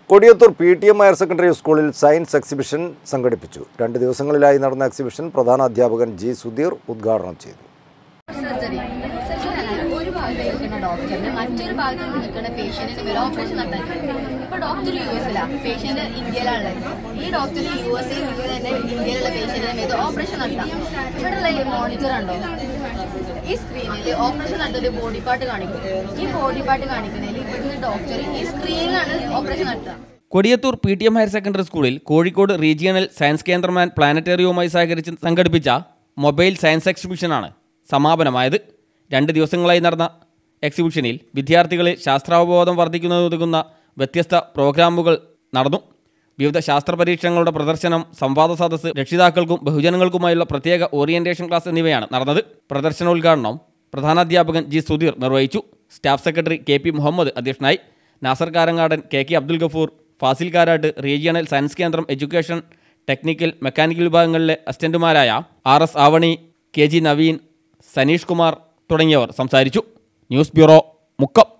Kodiyathur PTM higher secondary സ്കൂളിൽ science exhibition സംഘടിപ്പിച്ചു. 2 ദിവസങ്ങളിലായി നടന്ന എക്സിബിഷൻ പ്രധാന അധ്യാപകൻ ജി സുധീർ ഉദ്ഘാടനം ചെയ്തു. ഒരു ഭാഗത്ത് നിൽക്കുന്ന ഡോക്ടറിന് മറ്റൊരു ഭാഗത്ത് നിൽക്കുന്ന പേഷ്യന്റിന് വരെ ഓപ്പറേഷൻ നടത്താൻ. ഇപ്പൊ ഡോക്ടർ US-ലാണ്, പേഷ്യന്റ് ഇന്ത്യയിലാണുള്ളത്. ഈ ഡോക്ടർ USA തന്നെ ഇന്ത്യയിലുള്ള പേഷ്യന്റിന് ഇത് ഓപ്പറേഷൻ നടത്താം. ഇവിടെയുള്ള ഈ മോണിറ്റർ ഉണ്ടോ, ഈ സ്ക്രീനിൽ ഓപ്പറേഷൻ നടത്തിയ ബോഡി പാർട്ട് കാണിക്കും. ഈ ബോഡി പാർട്ട് കാണിക്കുന്നതിൽ ഇവിടുന്ന് ഡോക്ടർ ഈ സ്ക്രീനിലാണ് ഓപ്പറേഷൻ നടത്തുക. കൊടിയത്തൂർ PTM ഹയർ സെക്കൻഡറി സ്കൂളിൽ കോഴിക്കോട് റീജിയണൽ സയൻസ് കേന്ദ്രം ആൻഡ് പ്ലാനറ്റേറിയവുമായി സഹകരിച്ച് സംഘടിപ്പിച്ച മൊബൈൽ സയൻസ് എക്സിബിഷനാണ് സമാപനമായത്. 2 ദിവസങ്ങളായി നടന്ന എക്സിബിഷനിൽ വിദ്യാർത്ഥികളിൽ ശാസ്ത്രാവബോധം വർദ്ധിക്കുന്നതുതകുന്ന വ്യത്യസ്ത പ്രോഗ്രാമുകൾ നടന്നു. വിവിധ ശാസ്ത്ര പരീക്ഷണങ്ങളുടെ പ്രദർശനം, സംവാദ സദസ്സ്, രക്ഷിതാക്കൾക്കും ബഹുജനങ്ങൾക്കുമായുള്ള പ്രത്യേക ഓറിയന്റേഷൻ ക്ലാസ് എന്നിവയാണ് നടന്നത്. പ്രദർശനോദ്ഘാടനം പ്രധാനാധ്യാപകൻ ജി സുധീർ നിർവഹിച്ചു. സ്റ്റാഫ് സെക്രട്ടറി KP മുഹമ്മദ് അധ്യക്ഷനായി. Nasar Karangadan, KK Abdul Gafoor, Fasil Karat, regional science കേന്ദ്രം എഡ്യൂക്കേഷൻ, ടെക്നിക്കൽ, മെക്കാനിക്കൽ വിഭാഗങ്ങളിലെ അസിസ്റ്റന്റുമാരായ RS ആവണി, KG നവീൻ, സനീഷ് കുമാർ തുടങ്ങിയവർ സംസാരിച്ചു. News bureau, Mukkam.